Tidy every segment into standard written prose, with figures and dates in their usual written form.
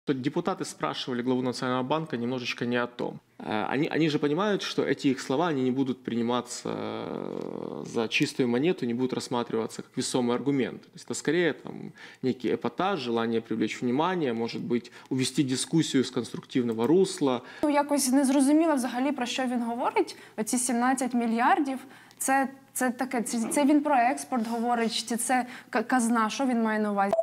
Депутаты спрашивали главу Национального банка немножечко не о том. Они же понимают, что эти их слова они не будут приниматься за чистую монету, не будут рассматриваться как весомый аргумент. То есть это скорее там, некий эпатаж, желание привлечь внимание, может быть, увести дискуссию з конструктивного русла. Якось не зрозуміло взагалі, про що він говорить. Оці 17 мільярдів – це таке, це він про експорт говорить, чи це казна, що він має на увазі?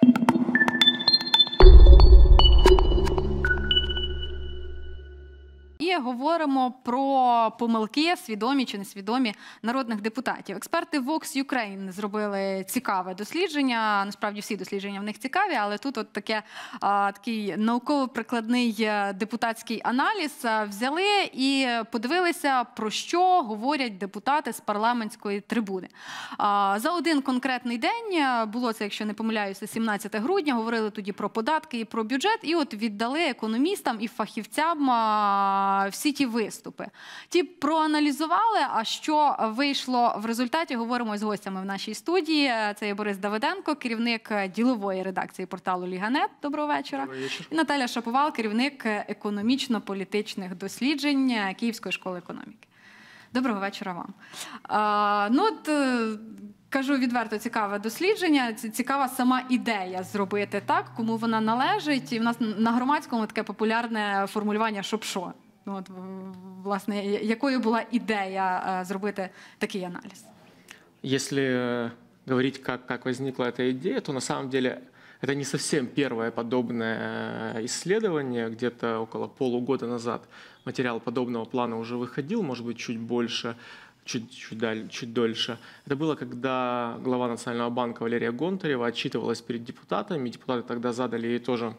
І говоримо про помилки, свідомі чи несвідомі, народних депутатів. Експерти Vox Ukraine зробили цікаве дослідження. Насправді всі дослідження в них цікаві, але тут от такий науково-прикладний депутатський аналіз взяли і подивилися, про що говорять депутати з парламентської трибуни. За один конкретний день, було це, якщо не помиляюся, 17 грудня, говорили тоді про податки і про бюджет, і от віддали економістам і фахівцям всі ті виступи. Ті проаналізували, а що вийшло в результаті, говоримо з гостями в нашій студії. Це є Борис Давиденко, керівник ділової редакції порталу Ліга.нет. Доброго вечора. Добрий вечір. І Наталя Шаповал, керівник економічно-політичних досліджень Київської школи економіки. Доброго вечора вам. Кажу відверто, цікаве дослідження, цікава сама ідея зробити так, кому вона належить. І в нас на громадському таке популярне формулювання «щоб що». От, власне, якою була ідея зробити такий аналіз? Если говорить, как возникла эта идея, то на самом деле это не совсем первое подобное исследование. Где-то около полугода назад материал подобного плана уже выходил, может быть, чуть больше, чуть дольше. Это было, когда глава Национального банка Валерия Гонтарева отчитывалась перед депутатами. Депутаты тогда задали ей тоже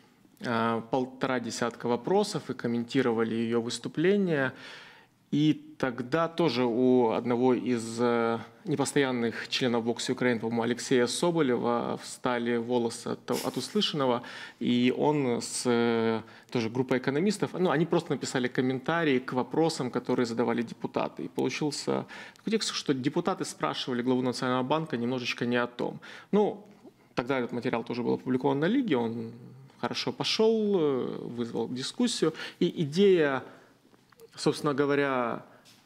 1,5 десятка вопросов и комментировали ее выступление. И тогда тоже у одного из непостоянных членов Vox Ukraine, по-моему, Алексея Соболева, встали волосы от услышанного, и он с тоже группой экономистов, они просто написали комментарии к вопросам, которые задавали депутаты. И получился такой текст, что депутаты спрашивали главу Национального банка немножечко не о том. Тогда этот материал тоже был опубликован на Лиге, он хорошо пошел, вызвал дискуссию, и идея, собственно говоря,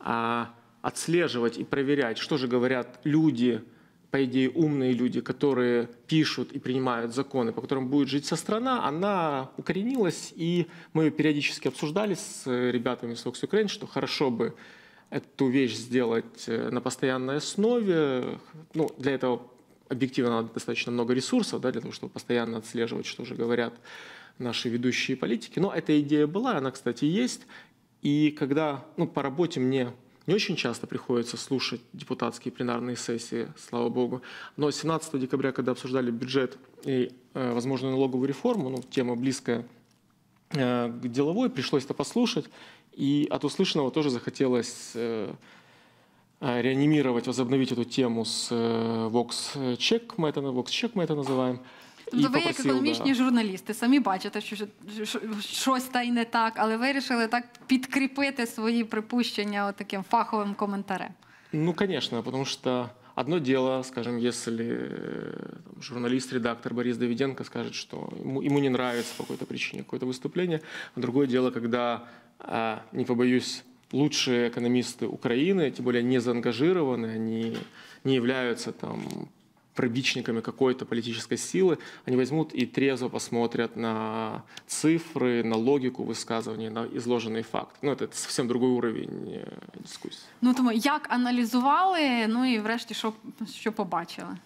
отслеживать и проверять, что же говорят люди, по идее умные люди, которые пишут и принимают законы, по которым будет жить вся страна, она укоренилась, и мы ее периодически обсуждали с ребятами из Vox Ukraine, что хорошо бы эту вещь сделать на постоянной основе. Для этого объективно надо достаточно много ресурсов, для того, чтобы постоянно отслеживать, что же говорят наши ведущие политики. Но эта идея была, она, кстати, есть. И когда по работе мне не очень часто приходится слушать депутатские пленарные сессии, слава богу, но 17 декабря, когда обсуждали бюджет и возможную налоговую реформу, тема близкая к деловой, пришлось это послушать, и от услышанного тоже захотелось реанимировать, возобновить эту тему с Vox-Check, мы это называем. Ви як економічні журналісти, самі бачите, що щось та й не так, але вирішили так підкріпити свої припущення таким фаховим коментарем. Конечно, потому что одно дело, скажем, если журналист, редактор Борис Давиденко скажет, что ему не нравится по какой-то причине какое-то выступление, а другое дело, когда, не побоюсь, лучшие экономисты Украины, тем более не заангажированы, они не являются прибічниками какой-то политической силы, они возьмут и трезво посмотрят на цифры, на логику высказываний, на изложенный факт. Это совсем другой уровень дискуссии. Тому як аналізували, і врешті що побачили?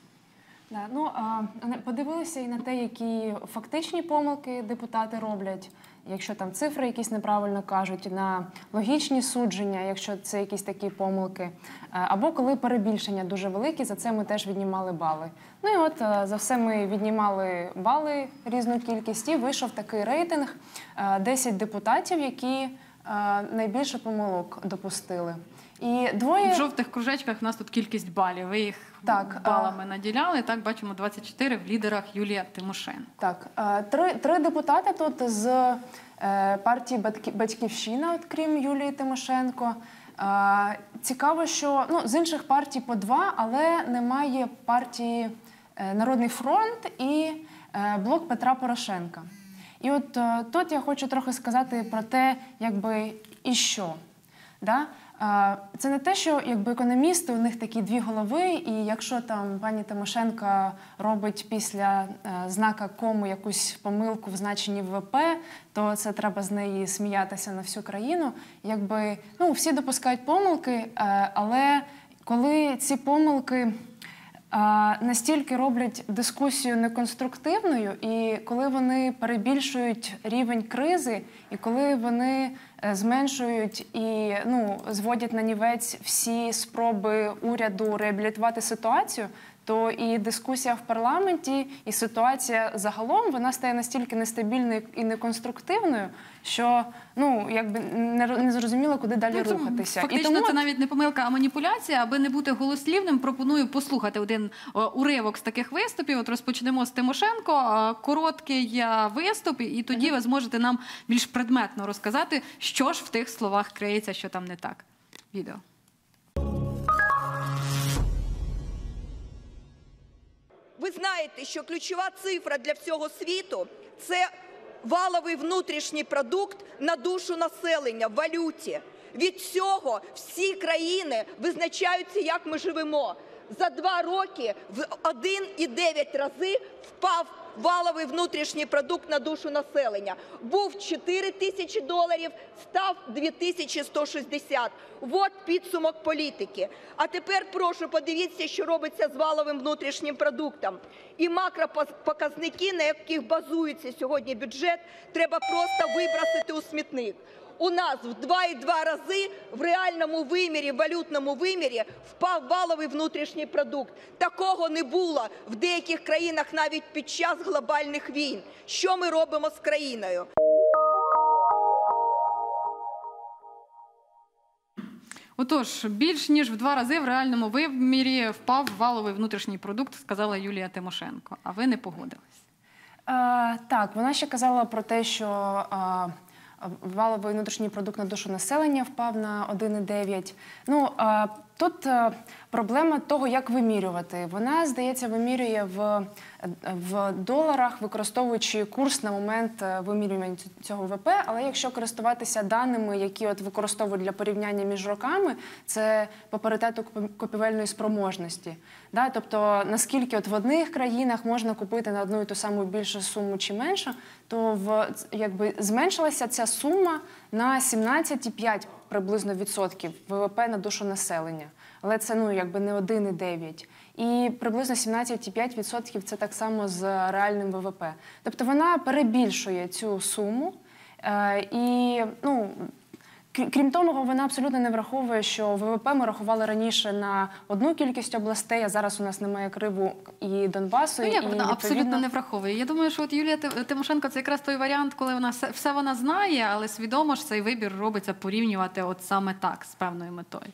Подивилися і на те, які фактичні помилки депутати роблять, якщо там цифри якісь неправильно кажуть, на логічні судження, якщо це якісь такі помилки, або коли перебільшення дуже великі, за це ми теж віднімали бали. За все ми віднімали бали, різну кількість, і вийшов такий рейтинг 10 депутатів, які найбільше помилок допустили. І в жовтих кружечках у нас тут кількість балів. Ви їх балами наділяли. Так, бачимо 24 в лідерах Юлія Тимошенко. Так. Три депутати тут з партії «Батьківщина», крім Юлії Тимошенко. Цікаво, що з інших партій по 2, але немає партії «Народний фронт» і «Блок Петра Порошенка». І от тут я хочу трохи сказати про те, якби і що. Да? Це не те, що якби економісти, у них такі дві голови, і якщо там пані Тимошенко робить після знака кому якусь помилку в значенні ВВП, то це треба з неї сміятися на всю країну. Якби, ну, всі допускають помилки, але коли ці помилки настільки роблять дискусію неконструктивною, і коли вони перебільшують рівень кризи, і коли вони зменшують і зводять на нівець всі спроби уряду реабілітувати ситуацію, то і дискусія в парламенті, і ситуація загалом, вона стає настільки нестабільною і неконструктивною, що якби не зрозуміло, куди далі рухатися. Фактично, і тому це навіть не помилка, а маніпуляція. Аби не бути голослівним, пропоную послухати один уривок з таких виступів. От розпочнемо з Тимошенко. Короткий виступ, і тоді ви зможете нам більш предметно розказати, що ж в тих словах криється, що там не так. Відео. Ви знаєте, що ключова цифра для всього світу – це валовий внутрішній продукт на душу населення в валюті. Від цього всі країни визначаються, як ми живемо. За 2 роки в 1,9 рази впав валовий внутрішній продукт на душу населення. Був 4 тисячі доларів, став 2160. От підсумок політики. А тепер, прошу, подивіться, що робиться з валовим внутрішнім продуктом. І макропоказники, на яких базується сьогодні бюджет, треба просто вибросити у смітник. У нас в 2,2 рази в реальному вимірі, в валютному вимірі впав валовий внутрішній продукт. Такого не було в деяких країнах навіть під час глобальних війн. Що ми робимо з країною? Отож, більш ніж в 2 рази в реальному вимірі впав валовий внутрішній продукт, сказала Юлія Тимошенко. А ви не погодились? Так, вона ще казала про те, що валовий внутрішній продукт на душу населення впав на 1,9. Тут проблема того, як вимірювати. Вона, здається, вимірює в доларах, використовуючи курс на момент вимірювання цього ВВП, але якщо користуватися даними, які використовують для порівняння між роками, це по паритету купівельної спроможності. Да? Тобто, наскільки в одних країнах можна купити на одну і ту саму більшу суму чи меншу, то зменшилася ця сума на 17,5 приблизно відсотків ВВП на душу населення. Але це не 1,9. І приблизно 17,5% це так само з реальним ВВП. Тобто вона перебільшує цю суму. І, крім того, вона абсолютно не враховує, що ВВП ми рахували раніше на одну кількість областей, а зараз у нас немає Криму і Донбасу. Як вона абсолютно не враховує? Я думаю, що Юлія Тимошенко – це якраз той варіант, коли вона все вона знає, але свідомо ж цей вибір робиться порівнювати от саме так, з певною метою.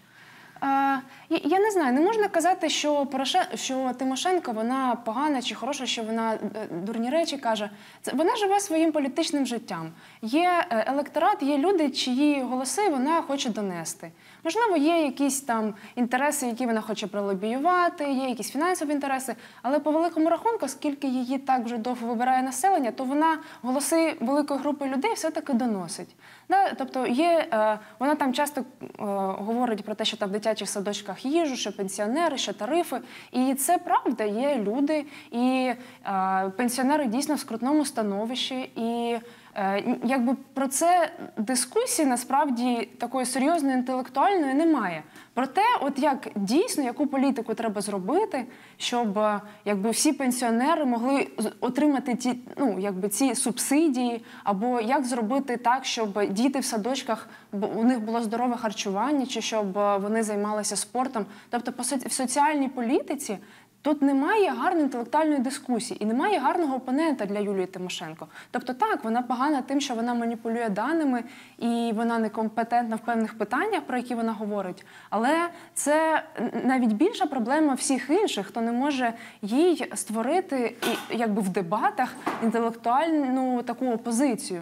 Я не знаю, не можна казати, що Тимошенко, вона погана чи хороша, що вона дурні речі каже. Вона живе своїм політичним життям. Є електорат, є люди, чиї голоси вона хоче донести. Можливо, є якісь там інтереси, які вона хоче пролобіювати, є якісь фінансові інтереси, але по великому рахунку, оскільки її так вже довго вибирає населення, то вона голоси великої групи людей все-таки доносить. Тобто вона там часто говорить про те, що там в дитячих садочках їжу, що пенсіонери, що тарифи. І це правда, є люди, і пенсіонери дійсно в скрутному становищі. І про це дискусії насправді такої серйозної інтелектуальної немає. Про те, як дійсно, яку політику треба зробити, щоб всі пенсіонери могли отримати ці субсидії, або як зробити так, щоб діти в садочках, у них було здорове харчування, чи щоб вони займалися спортом. Тобто в соціальній політиці тут немає гарної інтелектуальної дискусії і немає гарного опонента для Юлії Тимошенко. Тобто так, вона погана тим, що вона маніпулює даними і вона некомпетентна в певних питаннях, про які вона говорить. Але це навіть більша проблема всіх інших, хто не може їй створити в дебатах інтелектуальну таку опозицію.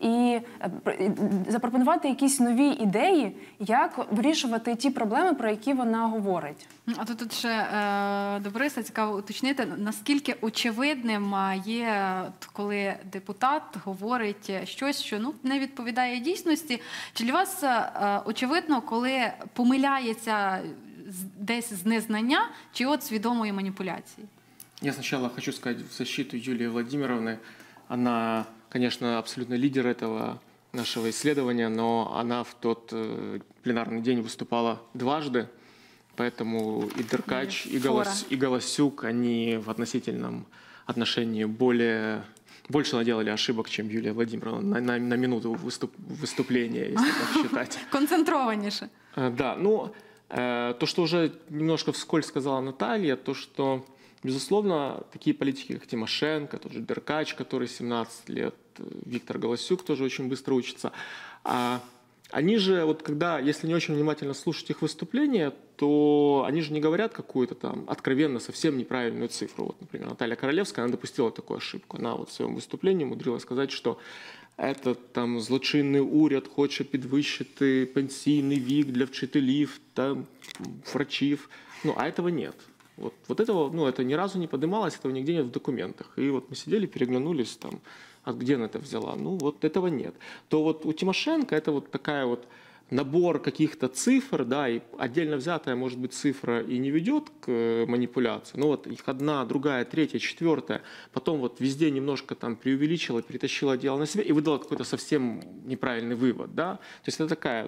і запропонувати якісь нові ідеї, як вирішувати ті проблеми, про які вона говорить. А тут ще до Бориса цікаво уточнити, наскільки очевидним є, коли депутат говорить щось, що не відповідає дійсності. Чи для вас очевидно, коли помиляється десь з незнання, чи от свідомої маніпуляції? Я сначала хочу сказать в защиту Юлии Владимировны. Она, конечно, абсолютно лидер этого нашего исследования, но она в тот пленарный день выступала дважды, поэтому и Деркач, и Голосюк, они в относительном отношении больше наделали ошибок, чем Юлия Владимировна на минуту выступления, если так считать. Концентрованнейше. Да, то, что уже немножко вскользь сказала Наталья, то, что, безусловно, такие политики, как Тимошенко, тот же Деркач, который 17 лет, Виктор Голосюк тоже очень быстро учится, они же, вот когда, если не очень внимательно слушать их выступления, то они же не говорят какую-то там откровенно совсем неправильную цифру. Вот, например, Наталья Королевская, она допустила такую ошибку. Она вот в своем выступлении умудрилась сказать, что этот там злочинний уряд хоче підвищити пенсійний вік для вчителів, там, врачів. А этого нет. Вот этого, это ни разу не поднималось, этого нигде нет в документах. И вот мы сидели, переглянулись там, а где она это взяла? Вот этого нет. То вот у Тимошенко это вот такая вот набор каких-то цифр, да, и отдельно взятая, может быть, цифра и не ведет к манипуляции, но вот их одна, другая, третья, четвертая, потом вот везде немножко там преувеличила, перетащила дело на себя и выдала какой-то совсем неправильный вывод, да. То есть это такая,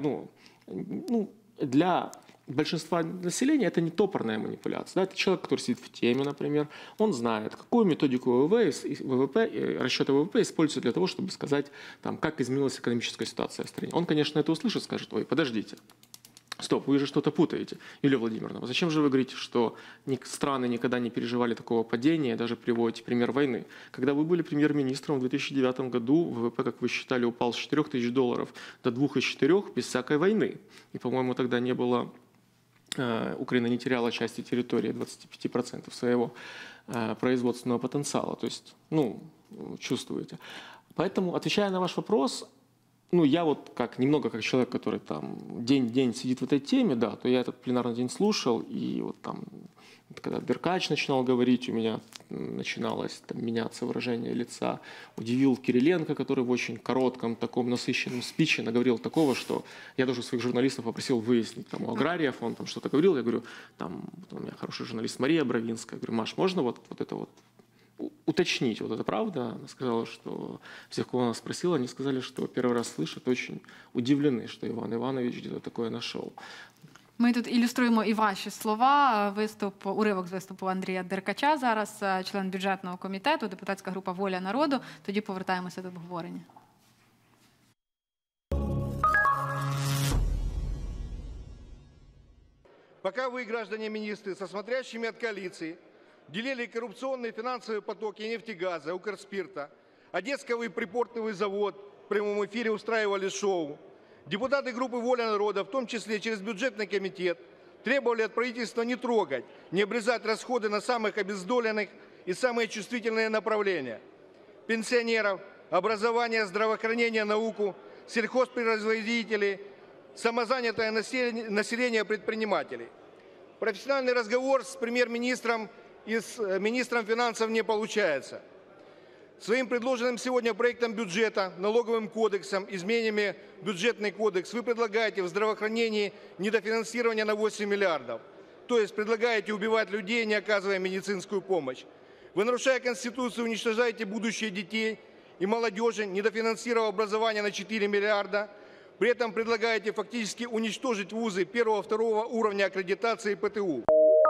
для большинства населения это не топорная манипуляция. Да? Это человек, который сидит в теме, например, он знает, какую методику расчета ВВП используют для того, чтобы сказать, там, как изменилась экономическая ситуация в стране. Он, конечно, это услышит, скажет: ой, подождите, стоп, вы же что-то путаете, Юлия Владимировна. Зачем же вы говорите, что страны никогда не переживали такого падения, даже приводите пример войны? Когда вы были премьер-министром в 2009 году, ВВП, как вы считали, упал с $4000 до 2,4 без всякой войны. И, по-моему, тогда не было... Украина не теряла части территории, 25% своего производственного потенциала. То есть, чувствуете. Поэтому, отвечая на ваш вопрос, я вот немного как человек, который там день сидит в этой теме, да, то я этот пленарный день слушал, и вот там, когда Деркач начинал говорить, у меня начиналось меняться выражение лица. Удивил Кириленко, который в очень коротком, таком насыщенном спиче наговорил такого, что я даже своих журналистов попросил выяснить, там, у аграриев он там что-то говорил, я говорю, там, у меня хороший журналист Мария Бровинская, я говорю: Маш, можно вот это вот уточнить, вот это правда? Она сказала, что всех, кого она спросила, они сказали, что первый раз слышат, очень удивлены, что Иван Иванович где-то такое нашел. Ми тут ілюструємо і ваші слова. Уривок з виступу Андрія Деркача зараз, член бюджетного комітету, депутатська група «Воля народу». Тоді повертаємося до обговорення. Пока вы, граждане министры, со смотрящими от коалиции, делили коррупционные финансовые потоки нефтегаза, Укрспирта, Одесский припортовый завод, в прямом эфире устраивали шоу, депутаты группы «Воля народа», в том числе через бюджетный комитет, требовали от правительства не трогать, не обрезать расходы на самых обездоленных и самые чувствительные направления – пенсионеров, образование, здравоохранение, науку, сельхозпроизводителей, самозанятое население, предпринимателей. Профессиональный разговор с премьер-министром и с министром финансов не получается. Своим предложенным сегодня проектом бюджета, налоговым кодексом, изменениями в бюджетный кодекс вы предлагаете в здравоохранении недофинансирование на 8 миллиардов. То есть предлагаете убивать людей, не оказывая медицинскую помощь. Вы, нарушая Конституцию, уничтожаете будущее детей и молодежи, недофинансировав образование на 4 миллиарда. При этом предлагаете фактически уничтожить вузы 1-2 уровня аккредитации ПТУ.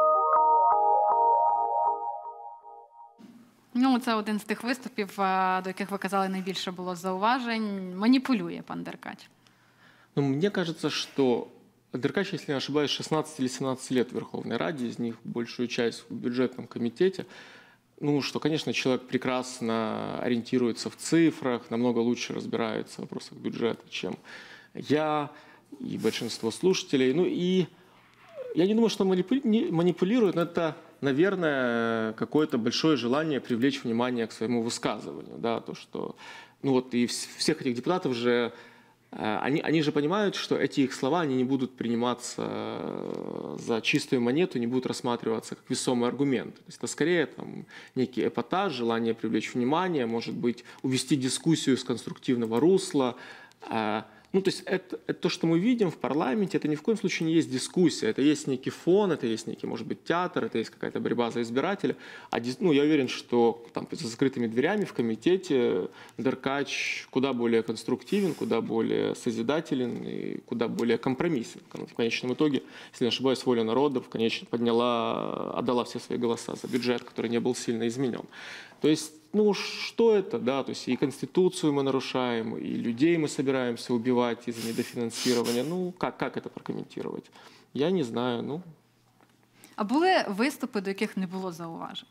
Це один з тих виступів, до яких ви казали, найбільше було зауважень. Маніпулює пан Деркач. Мне кажется, что Деркач, если не ошибаюсь, 16 или 17 лет в Верховной Раде, из них большую часть в бюджетном комитете. Что, конечно, человек прекрасно ориентируется в цифрах, намного лучше разбирается в вопросах бюджета, чем я и большинство слушателей. И я не думаю, что манипулирует, но это, наверное, какое-то большое желание привлечь внимание к своему высказыванию. Да, то, что ну вот и всех этих депутатов же, они же понимают, что эти их слова, они не будут приниматься за чистую монету, не будут рассматриваться как весомый аргумент. То есть это скорее там, некий эпатаж, желание привлечь внимание, может быть, увести дискуссию с конструктивного русла. Ну, то есть это то, что мы видим в парламенте, это ни в коем случае не есть дискуссия, это есть некий фон, это есть некий, может быть, театр, это есть какая-то борьба за избирателя. Ну, я уверен, что там за закрытыми дверями в комитете Деркач куда более конструктивен, куда более созидателен и куда более компромиссен. В конечном итоге, если не ошибаюсь, воля народа отдала все свои голоса за бюджет, который не был сильно изменен. То есть, ну, что это, да, то есть и Конституцию мы нарушаем, и людей мы собираемся убивать из-за недофинансирования. Ну, как это прокомментировать? Я не знаю, ну. А були виступи, до яких не було зауважень?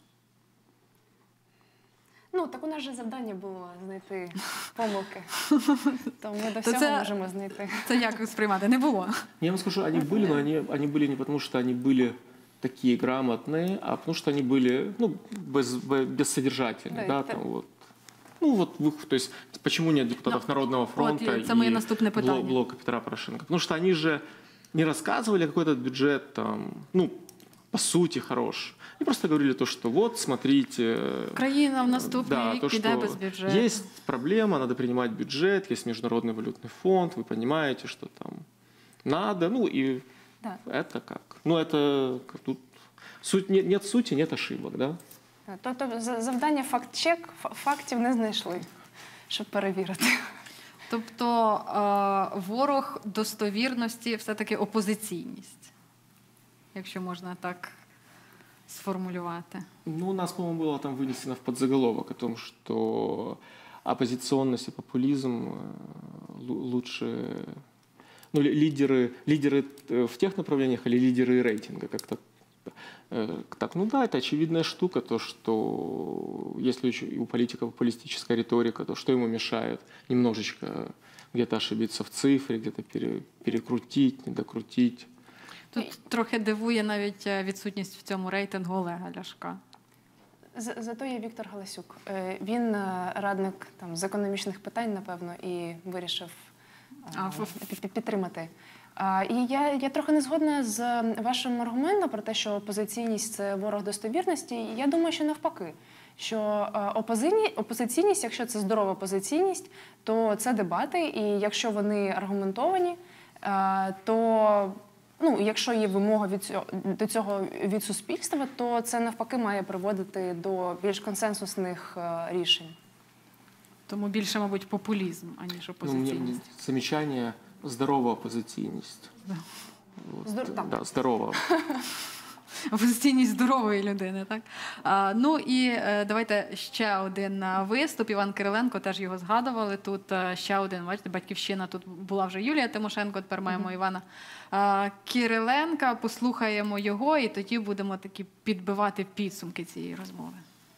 Ну, так у нас же завдання було знайти помилки. То ми до То всього це- можемо знайти. Це як сприймати? Не було. Я вам скажу, они были, но они были не потому, что они были такие грамотные, а потому что они были, ну, бессодержательные, Да, да, это- там вот. Ну вот, то есть, почему нет депутатов Народного фронта это моє наступне питання. блока Петра Порошенко? Потому что они же не рассказывали, какой этот бюджет там, ну, по сути, хорош. Они просто говорили то, что вот, смотрите... Країна в наступний Да, рік то, піде что без бюджету. есть проблема, надо принимать бюджет, есть Международный валютный фонд, вы понимаете, что там надо, ну и Да. это как? Ну это тут нет сути, нет ошибок, да? Тобто завдання факт-чек, фактів не знайшли, щоб перевірити. Тобто ворог достовірності все-таки опозиційність, якщо можна так сформулювати. Ну, у нас, по-моему, было там вынесено в подзаголовок о том, что оппозиционность и популизм лучше... Ну, лидеры в тех направлениях или лидеры рейтинга, как-то так, ну да, это очевидная штука, то, что если у политика популистическая риторика, то что ему мешает немножечко где-то ошибиться в цифре, где-то перекрутить, недокрутить. Тут трохи дивує навіть відсутність в цьому рейтингу Олега Ляшка. Зато є Віктор Галасюк. Він радник там, з економічних питань, напевно, і вирішив підтримати. І я трохи не згодна з вашим аргументом про те, що опозиційність – це ворог достовірності. Я думаю, що навпаки, що опозиційність, якщо це здорова опозиційність, то це дебати, і якщо вони аргументовані, то ну, якщо є вимога до цього від суспільства, то це навпаки має приводити до більш консенсусних рішень. Тому більше, мабуть, популізм, аніж опозиційність. Ну, замечание «здорова опозиційність». Да. Вот, да, здорова. Опозиційність здорової людини, так? Ну і давайте ще один виступ. Іван Кириленко, теж його згадували. Тут ще один, бачите, «Батьківщина», тут була вже Юлія Тимошенко, тепер маємо Івана Кириленка. Послухаємо його і тоді будемо такі підбивати підсумки цієї розмови.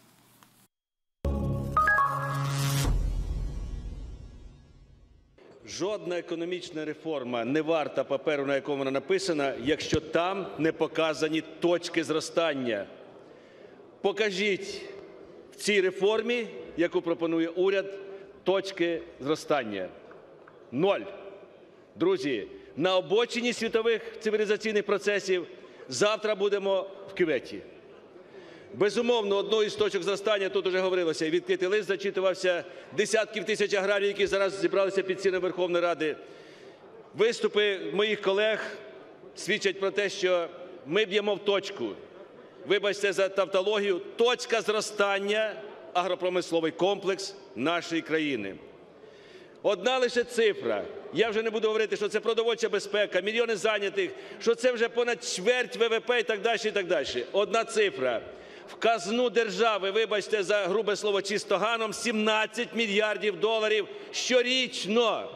Жодна економічна реформа не варта паперу, на якому вона написана, якщо там не показані точки зростання. Покажіть в цій реформі, яку пропонує уряд, точки зростання. 0. Друзі, на обочині світових цивілізаційних процесів завтра будемо в кюветі. Безумовно, одною з точок зростання, тут вже говорилося, відкритий лист зачитувався десятків тисяч аграріїв, які зараз зібралися під стінами Верховної Ради. Виступи моїх колег свідчать про те, що ми б'ємо в точку. Вибачте за тавтологію, точка зростання – агропромисловий комплекс нашої країни. Одна лише цифра. Я вже не буду говорити, що це продовольча безпека, мільйони зайнятих, що це вже понад чверть ВВП і так далі, і так далі. Одна цифра. В казну держави, вибачте за грубе слово, чистоганом, 17 мільярдів доларів щорічно.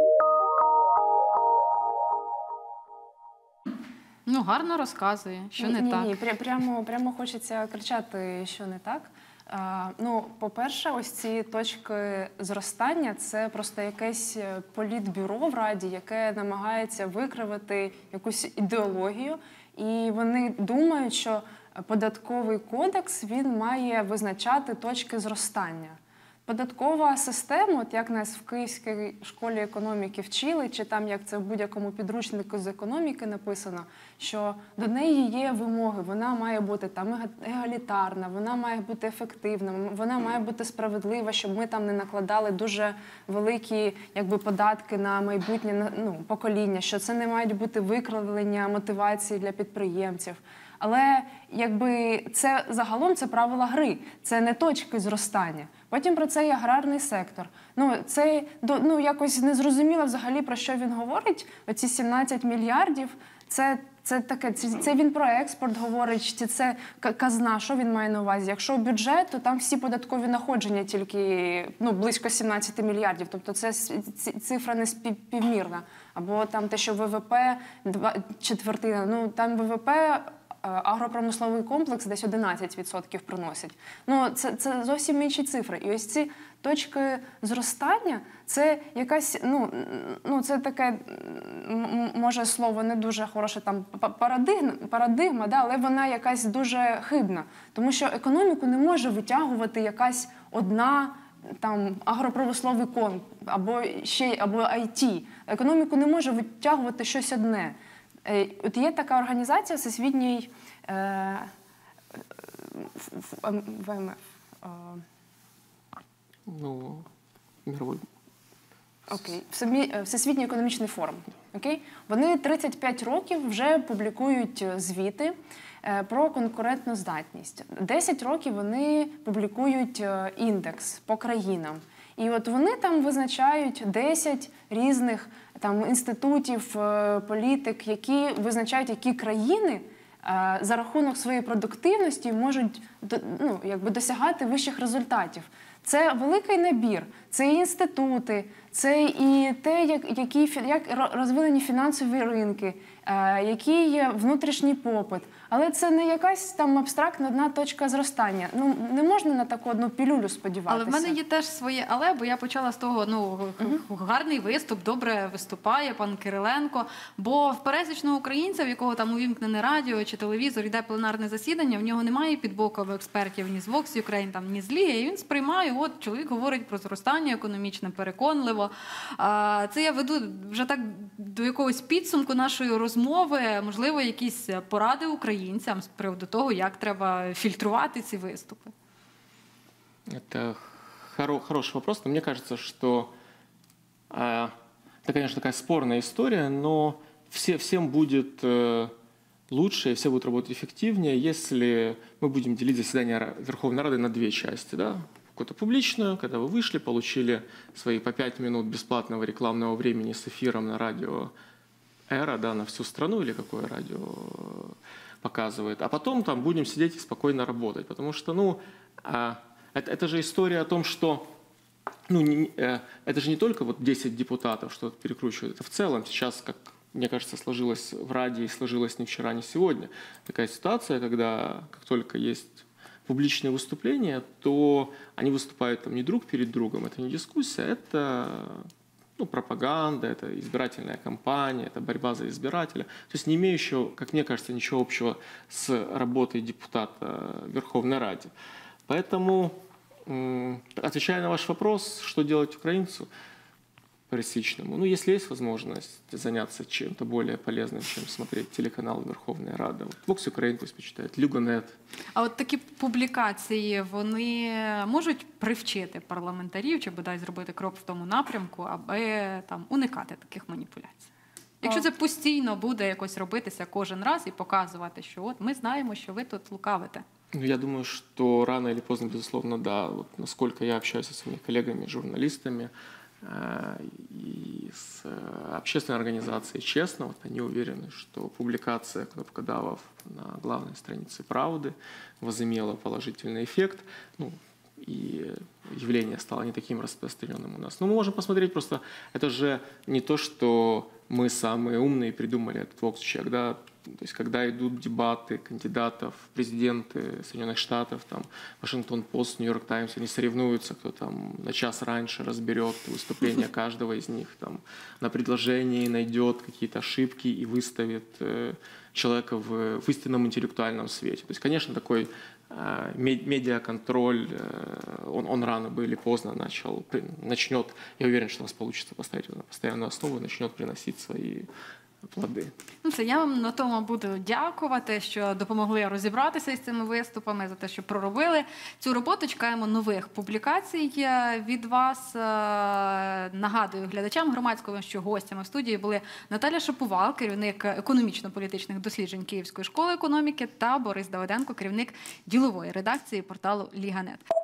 Ну, гарно розказує, що не так. Ні, прямо хочеться кричати, що не так. Ну, по-перше, ось ці точки зростання – це просто якесь політбюро в Раді, яке намагається викривити якусь ідеологію. І вони думають, що податковий кодекс, він має визначати точки зростання. Податкова система, от як нас в Київській школі економіки вчили, чи там як це в будь-якому підручнику з економіки написано, що до неї є вимоги, вона має бути там егалітарна, вона має бути ефективна, вона має бути справедлива, щоб ми там не накладали дуже великі податки на майбутнє покоління, що це не мають бути викривлення мотивації для підприємців. Але це загалом це правила гри, це не точки зростання. Потім про це і аграрний сектор. Це якось незрозуміло взагалі, про що він говорить. Оці 17 мільярдів, це він про експорт говорить, чи це казна, що він має на увазі? Якщо бюджет, то там всі податкові надходження тільки близько 17 мільярдів, тобто це цифра не співмірна. Або там те, що ВВП четвертина, там ВВП агропромисловий комплекс десь 11% приносить. Це зовсім інші цифри. І ось ці точки зростання, це якась, це таке, може слово не дуже хороше, там парадигма, але вона якась дуже хибна. Тому що економіку не може витягувати якась одна там агропромисловий або IT. Економіку не може витягувати щось одне. От є така організація Всесвітній ВМФ. Мировой. Окей. Всесвітній економічний форум. Окей? Вони 35 років вже публікують звіти про конкурентну здатність. 10 років вони публікують індекс по країнам. І от вони там визначають 10 різних інститутів, політик, які визначають, які країни за рахунок своєї продуктивності можуть досягати вищих результатів. Це великий набір, це і інститути, це і те, як розвинені фінансові ринки, який є внутрішній попит. Але це не якась там абстрактна одна точка зростання. Не можна на таку одну пілюлю сподіватися. Але в мене є теж своє «але», бо я почала з того, гарний виступ, добре виступає пан Кириленко, бо в пересічного українця, в якого там увімкнене радіо чи телевізор, йде пленарне засідання, в нього немає під боком експертів ні з Vox Ukraine, ні з Ліги, і він сприймає, от чоловік говорить про зростання економічне, переконливо. Це я веду вже так до якогось підсумку нашої розмови, можливо, якісь поради українцям з приводу того, як треба фільтрувати ці виступи. Это хороший вопрос, но мне кажется, что это, конечно, такая спорная история, но всем будет лучше, все будут работать эффективнее, если мы будем делить заседание Верховной Рады на две части, да? Какую-то публичную, когда вы вышли, получили свои по 5 минут бесплатного рекламного времени с эфиром на радио «Эра», да, на всю страну, или какое радио показывает, а потом там будем сидеть и спокойно работать, потому что, это же история о том, что, это же не только 10 депутатов что-то перекручивают, это в целом сейчас, как мне кажется, сложилось в Раде и сложилось ни вчера, ни сегодня, такая ситуация, когда как только есть публичные выступления, то они выступают там не друг перед другом, это не дискуссия, это пропаганда, это избирательная кампания, это борьба за избирателя, то есть не имеющего, как мне кажется, ничего общего с работой депутата в Верховной Раде. Поэтому, отвечая на ваш вопрос, что делать украинцу пересечному, если есть возможность заняться чем-то более полезным, чем смотреть телеканал Верховная Рада, Vox Ukraine пусть почитает, Люгонет. А от такі публікації, вони можуть привчити парламентарів, чи бодай зробити крок в тому напрямку, аби там уникати таких маніпуляцій? Якщо це постійно буде якось робитися кожен раз і показувати, що от ми знаємо, що ви тут лукавите. Я думаю, что рано или поздно, безусловно, да. Вот насколько я общаюсь со своими коллегами, журналистами и с общественной организацией «Честно», они уверены, что публикация кнопкодавов на главной странице «Правды» возымела положительный эффект, и явление стало не таким распространенным у нас. Но мы можем посмотреть просто, это же не то, что мы самые умные придумали этот Vox-чек, да. То есть, когда идут дебаты кандидатов в президенты Соединенных Штатов, там, Вашингтон-Пост, Нью-Йорк Таймс, они соревнуются, кто там на час раньше разберет выступление каждого из них, там, на предложении найдет какие-то ошибки и выставит человека в истинном интеллектуальном свете. То есть, конечно, такой медиаконтроль, он рано бы или поздно начнет, я уверен, что у нас получится поставить его на постоянную основу и начнет приносить свои плоди. Ну, це я вам на тому буду дякувати, що допомогли розібратися з цими виступами, за те, що проробили цю роботу. Чекаємо нових публікацій від вас. Нагадую глядачам громадського, що гостями в студії були Наталя Шаповал, керівник економічно-політичних досліджень Київської школи економіки, та Борис Давиденко, керівник ділової редакції порталу Ліга.нет.